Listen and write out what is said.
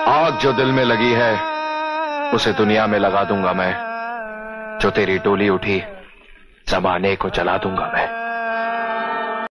आग जो दिल में लगी है उसे दुनिया में लगा दूंगा मैं। जो तेरी टोली उठी जमाने को जला दूंगा मैं।